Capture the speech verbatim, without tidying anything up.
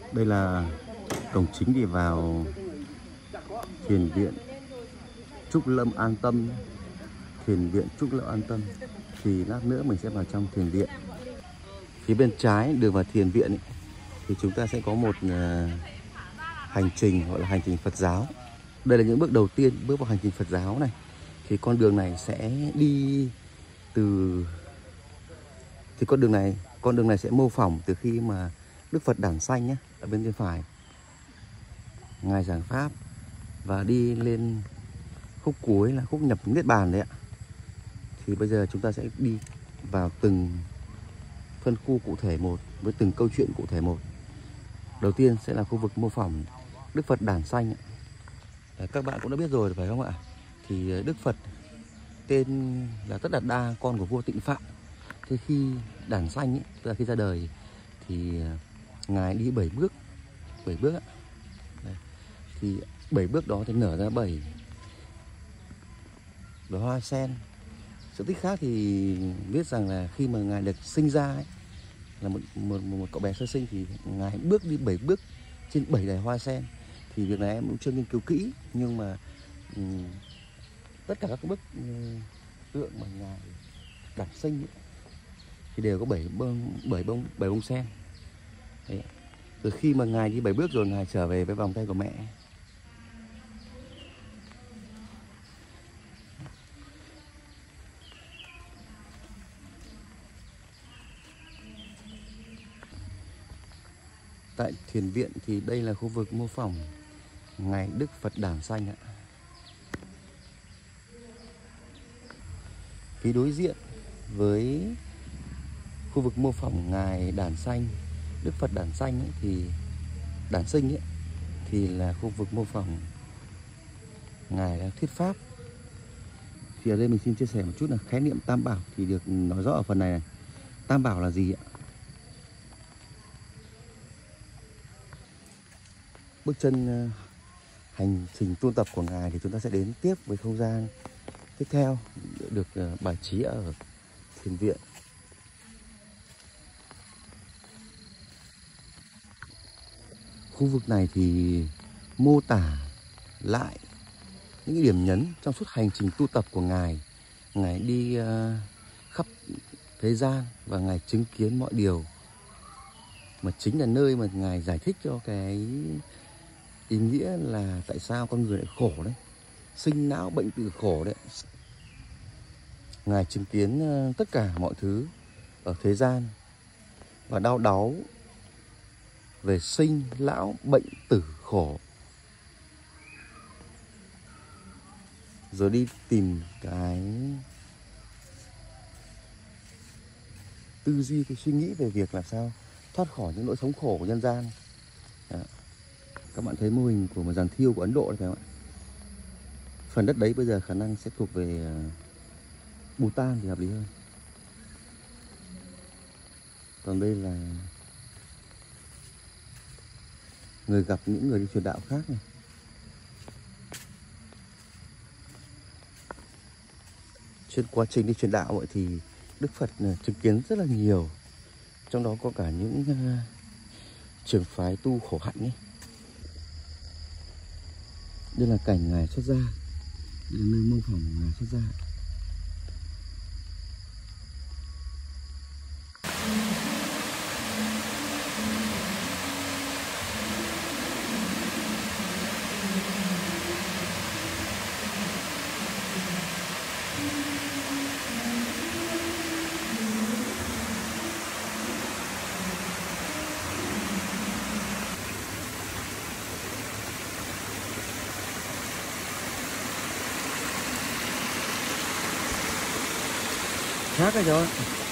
Đây là cổng chính đi vào thiền viện Trúc Lâm An Tâm. Thiền viện Trúc Lâm An Tâm. Thì lát nữa mình sẽ vào trong thiền viện. Phía bên trái đường vào thiền viện ấy, thì chúng ta sẽ có một uh, hành trình gọi là hành trình Phật giáo. Đây là những bước đầu tiên bước vào hành trình Phật giáo này. Thì con đường này sẽ đi từ thì con đường này con đường này sẽ mô phỏng từ khi mà Đức Phật đản sanh nhé, ở bên bên phải ngài giảng pháp và đi lên khúc cuối là khúc nhập niết bàn đấy ạ. Thì bây giờ chúng ta sẽ đi vào từng phân khu cụ thể một với từng câu chuyện cụ thể một. Đầu tiên sẽ là khu vực mô phỏng Đức Phật đản sanh. Các bạn cũng đã biết rồi phải không ạ? Thì Đức Phật tên là Tất Đạt Đa, con của vua Tịnh Phạm. Thế khi đản sanh ấy, tức là khi ra đời thì ngài đi bảy bước, bảy bước ạ. Đây. Thì bảy bước đó thì nở ra bảy đóa hoa sen. Sự tích khác thì viết rằng là khi mà ngài được sinh ra ấy, là một, một, một cậu bé sơ sinh thì ngài bước đi bảy bước trên bảy đài hoa sen. Thì việc này em cũng chưa nghiên cứu kỹ, nhưng mà um, tất cả các bức um, tượng mà ngài đản sinh ấy, thì đều có bảy bông bảy bông bảy bông sen. Đấy. Từ khi mà ngài đi bảy bước rồi ngài trở về với vòng tay của mẹ. Tại thiền viện thì đây là khu vực mô phỏng ngày Đức Phật đản sanh ạ. Phía đối diện với khu vực mô phỏng ngài đản sanh, Đức Phật đản sanh ấy, thì đản sinh ấy, thì là khu vực mô phỏng ngài đang thuyết pháp. Thì ở đây mình xin chia sẻ một chút là khái niệm tam bảo thì được nói rõ ở phần này, này. Tam bảo là gì ạ? Bước chân hành trình tu tập của ngài thì chúng ta sẽ đến tiếp với không gian tiếp theo được bài trí ở thiền viện. Khu vực này thì mô tả lại những cái điểm nhấn trong suốt hành trình tu tập của ngài. Ngài đi uh, khắp thế gian và ngài chứng kiến mọi điều, mà chính là nơi mà ngài giải thích cho cái ý nghĩa là tại sao con người lại khổ đấy, sinh não bệnh tử khổ đấy. Ngài chứng kiến uh, tất cả mọi thứ ở thế gian và đau đáu về sinh lão bệnh tử khổ, rồi đi tìm cái tư duy, cái suy nghĩ về việc làm sao thoát khỏi những nỗi thống khổ của nhân gian. Đó. Các bạn thấy mô hình của một giàn thiêu của Ấn Độ đấy phải không ạ? Phần đất đấy bây giờ khả năng sẽ thuộc về Bhutan thì hợp lý hơn. Còn đây là người gặp những người đi truyền đạo khác này. Trên quá trình đi truyền đạo vậy thì Đức Phật chứng kiến rất là nhiều, trong đó có cả những uh, trường phái tu khổ hạnh ấy. Đây là cảnh ngài xuất gia, đây là nơi mô phỏng ngài xuất gia. Khác rồi.